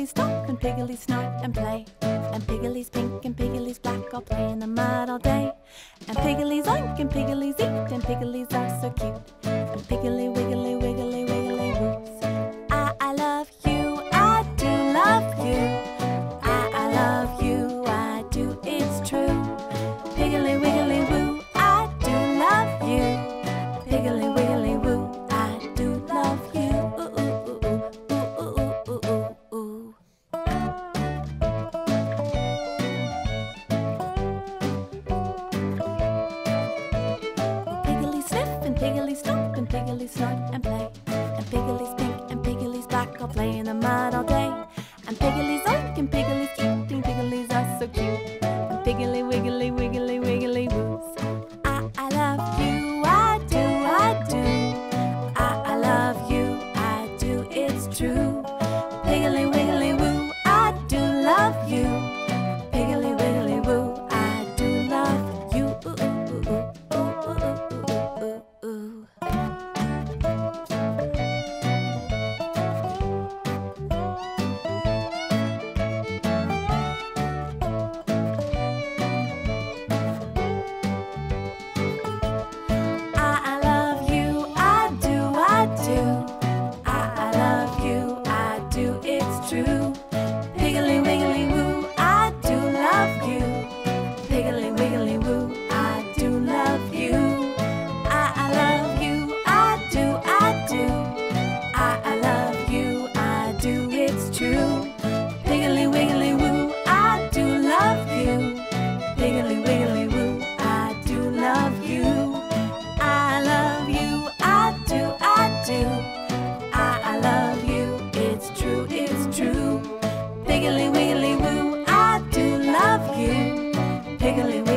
Piggly stop and Piggly snort and play. And Piggily's pink and Piggily's black all play in the mud all day. And Piggily's oink and Piggily's eat and Piggily's are so cute. And Piggly wiggly wiggly wiggly woos. I love you, I do love you. I love you, I do, it's true. Piggly wiggly woo, I do love you. Piggly wiggly woo, I do love you. Ooh, ooh, ooh, ooh, ooh, ooh, ooh, ooh. Piggly sniff and Piggly stop and Piggly snort and play. And Piggily's pink and Piggily's black all play in the mud all day. And Piggily's oink and Piggily's eating Piggily's are so cute. And Piggly wiggly wiggly wiggly woos. I love you, I do, I do. I love you, I do, it's true. Piggly wiggly woo, I do love you. Piggly wiggly woo, I do love you. Ooh, ooh, ooh, ooh, ooh, ooh, ooh, ooh, ooh. I love you, I do, I do. I love you, I do, it's true. Piggly wiggly woo, I do love you. Piggly wiggly woo, I do love you. I love you, I do, I do. I love you, I do, it's true. Piggly wiggly woo, I do love you. Piggly wiggly woo, I do love you. I love you, I do, I do. I love you, it's true, it's true. Piggly wiggly woo, I do love you. Piggly